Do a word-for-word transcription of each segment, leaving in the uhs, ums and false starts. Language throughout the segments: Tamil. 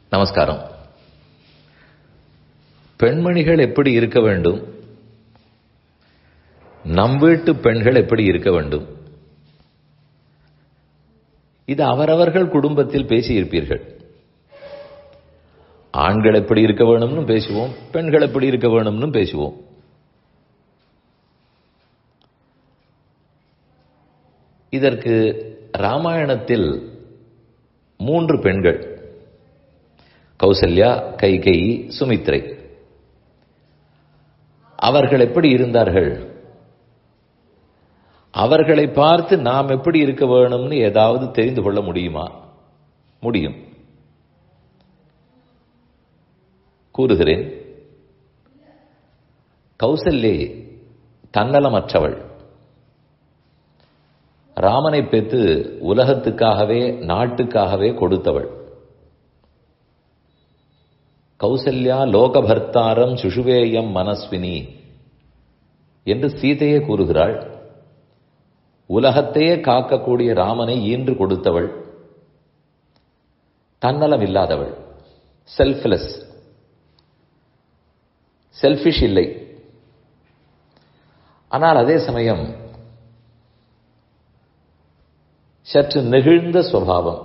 நமஸ்காரம். பெண்மணிகள் எப்படி இருக்க வேண்டும், நம் வீட்டு பெண்கள் எப்படி இருக்க வேண்டும், இது அவரவர்கள் குடும்பத்தில் பேசியிருப்பீர்கள். ஆண்கள் எப்படி இருக்க வேணும்னு பேசுவோம், பெண்கள் எப்படி இருக்க வேணும்னு பேசுவோம். இதற்கு ராமாயணத்தில் மூன்று பெண்கள், கௌசல்யா, கைகேயி, சுமித்ரை, அவர்கள் எப்படி இருந்தார்கள், அவர்களை பார்த்து நாம் எப்படி இருக்க வேணும்னு ஏதாவது தெரிந்து கொள்ள முடியுமா? முடியும். கூறுகிறேன். கௌசல்யை தன்னலமற்றவள். ராமனை பெற்று உலகத்துக்காகவே நாட்டுக்காகவே கொடுத்தவள். கௌசல்யா லோகபர்த்தாரம் சுஷுவேயம் மனஸ்வினி என்று சீதையே கூறுகிறாள். உலகத்தையே காக்கக்கூடிய ராமனை ஈன்று கொடுத்தவள், தன்னலம் இல்லாதவள், செல்ஃப்லெஸ், செல்ஃபிஷ் இல்லை. ஆனால் அதே சமயம் சற்று நெகிழ்ந்த சுபாவம்.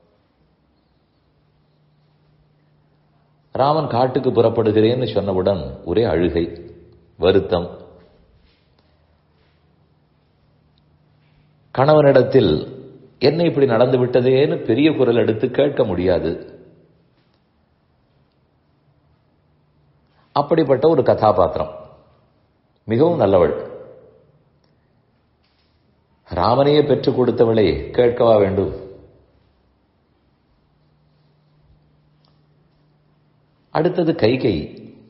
ராமன் காட்டுக்கு புறப்படுகிறேன்னு சொன்னவுடன் ஒரே அழுகை, வருத்தம். கணவனிடத்தில் என்ன இப்படி நடந்து விட்டதேன்னு பெரிய குரல் எடுத்து கேட்க முடியாது. அப்படிப்பட்ட ஒரு கதாபாத்திரம். மிகவும் நல்லவள். ராமனையே பெற்றுக் கொடுத்தவளை கேட்கவா வேண்டும்? அடுத்தது கைகேயி.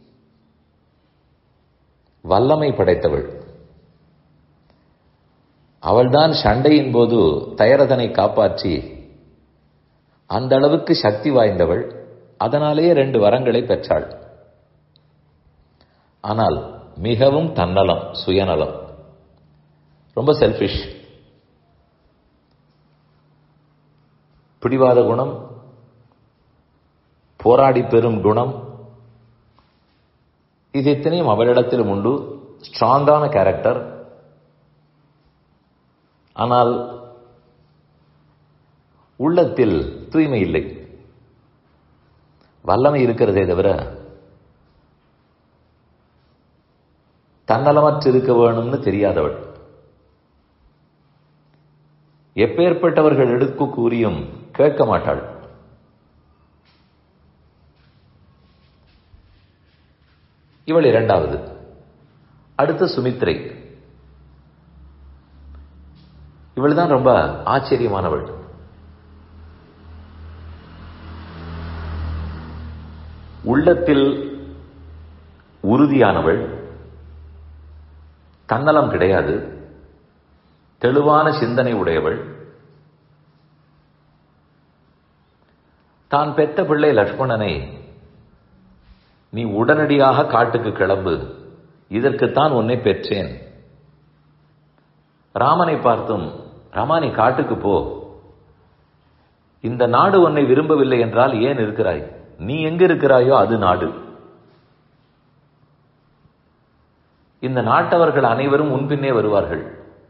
வல்லமை படைத்தவள். அவள்தான் சண்டையின் போது தயரதனை காப்பாற்றி அந்த அளவுக்கு சக்தி வாய்ந்தவள். அதனாலேயே ரெண்டு வரங்களை பெற்றாள். ஆனால் மிகவும் தன்னலம், சுயநலம், ரொம்ப செல்ஃபிஷ். பிடிவாத குணம், போராடி பெறும் குணம், இது இத்தனையும் அவளிடத்திலும் உண்டு. ஸ்ட்ராங்கான கேரக்டர். ஆனால் உள்ளத்தில் தூய்மை இல்லை. வல்லமை இருக்கிறதே தவிர தன்னலமற்று இருக்க வேணும்னு தெரியாதவள். எப்பேற்பட்டவர்கள் எடுக்கு கூறியும் கேட்க மாட்டாள். இவள் இரண்டாவது. அடுத்து சுமித்ரை. இவள் தான் ரொம்ப ஆச்சரியமானவள். உள்ளத்தில் உறுதியானவள், தன்னலம் கிடையாது, தெளிவான சிந்தனை உடையவள். தான் பெற்ற பிள்ளை லட்சுமணனை, நீ உடனடியாக காட்டுக்கு கிளம்பு, இதற்குத்தான் உன்னை பெற்றேன். ராமனை பார்த்தும், ராமா நீ காட்டுக்கு போ, இந்த நாடு உன்னை விரும்பவில்லை என்றால் ஏன் இருக்கிறாய்? நீ எங்க இருக்கிறாயோ அது நாடு. இந்த நாட்டவர்கள் அனைவரும் உன்பின்னே வருவார்கள்.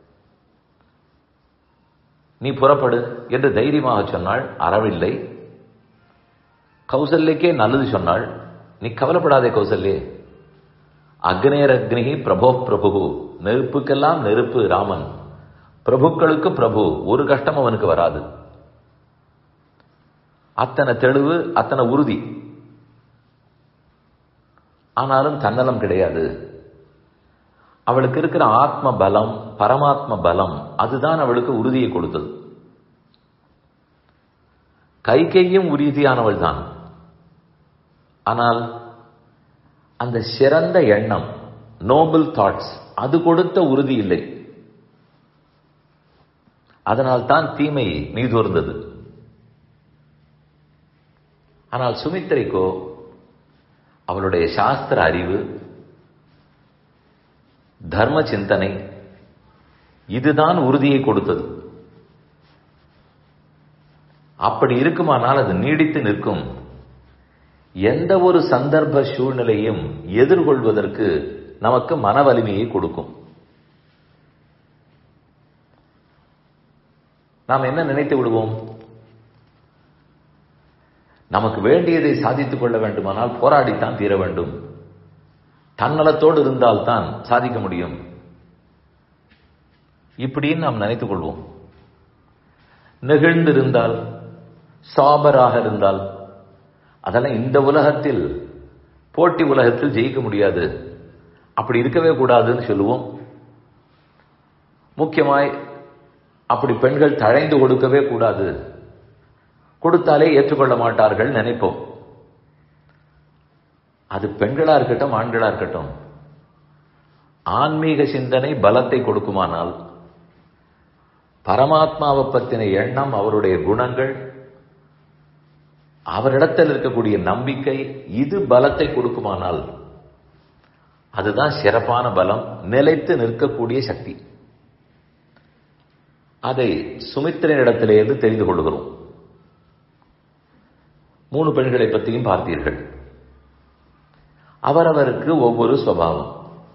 நீ புறப்படு என்று தைரியமாக சொன்னாள். அறவில்லை. கௌசல்யக்கே நல்லது சொன்னாள். நீ கவலைப்படாதே கௌசல்யே, அக்னேர் அக்னிஹி பிரபோ பிரபு, நெருப்புக்கெல்லாம் நெருப்பு ராமன், பிரபுக்களுக்கு பிரபு, ஒரு கஷ்டம் அவனுக்கு வராது. அத்தனை தெளிவு, அத்தனை உறுதி. ஆனாலும் தன்னலம் கிடையாது. அவளுக்கு இருக்கிற ஆத்ம பலம், பரமாத்ம பலம், அதுதான் அவளுக்கு உறுதியை கொடுத்தது. கைகேயும் உறுதியானவள் தான். ஆனால் அந்த சிறந்த எண்ணம், நோபல் தாட்ஸ், அது கொடுத்த உறுதி இல்லை. அதனால் தான் தீமை மீதூர்ந்தது. ஆனால் சுமித்ரைக்கோ அவளுடைய சாஸ்திர அறிவு, தர்ம சிந்தனை, இதுதான் உறுதியை கொடுத்தது. அப்படி இருக்குமானால் அது நீடித்து நிற்கும். எந்த ஒரு சந்தர்ப்ப சூழ்நிலையும் எதிர்கொள்வதற்கு நமக்கு மன வலிமையை கொடுக்கும். நாம் என்ன நினைத்து விடுவோம்? நமக்கு வேண்டியதை சாதித்துக் கொள்ள வேண்டுமானால் போராடித்தான் தீர வேண்டும். தன்னலத்தோடு இருந்தால்தான் சாதிக்க முடியும். இப்படின்னு நாம் நினைத்துக் கொள்வோம். நெகிழ்ந்திருந்தால், சாபராக இருந்தால், அதெல்லாம் இந்த உலகத்தில், போட்டி உலகத்தில் ஜெயிக்க முடியாது, அப்படி இருக்கவே கூடாதுன்னு சொல்லுவோம். முக்கியமாய் அப்படி பெண்கள் தழைந்து கொடுக்கவே கூடாது, கொடுத்தாலே ஏற்றுக்கொள்ள மாட்டார்கள் நினைப்போம். அது பெண்களா இருக்கட்டும், ஆண்களா இருக்கட்டும், ஆன்மீக சிந்தனை பலத்தை கொடுக்குமானால், பரமாத்மாவை பற்றின எண்ணம், அவருடைய குணங்கள், அவரிடத்தில் இருக்கக்கூடிய நம்பிக்கை, இது பலத்தை கொடுக்குமானால் அதுதான் சிறப்பான பலம், நிலைத்து நிற்கக்கூடிய சக்தி. அதை சுமித்திரனிடத்திலிருந்து தெரிந்து கொள்கிறோம். மூணு பெண்களை பற்றியும் பார்த்தீர்கள். அவரவருக்கு ஒவ்வொரு சுபாவம்.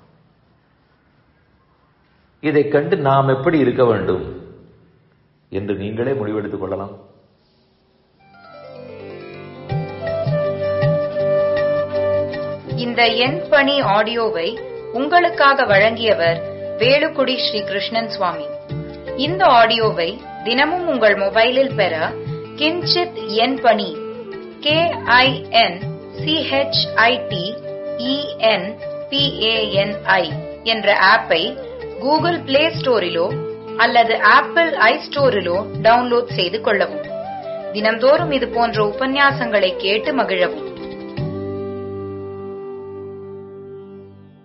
இதை கண்டு நாம் எப்படி இருக்க வேண்டும் என்று நீங்களே முடிவெடுத்துக் கொள்ளலாம். இந்த என் பணி ஆடியோவை உங்களுக்காக வழங்கியவர் வேலுக்குடி ஸ்ரீ கிருஷ்ணன் சுவாமி. இந்த ஆடியோவை தினமும் உங்கள் மொபைலில் பெற Kinchit En Pani K I N C H I T E N P A N I என்ற ஆப்பை கூகுள் பிளே ஸ்டோரிலோ அல்லது ஆப்பிள் ஐ ஸ்டோரிலோ டவுன்லோட் செய்து கொள்ளவும். தினம்தோறும் இது போன்ற உபன்யாசங்களை கேட்டு மகிழவும்.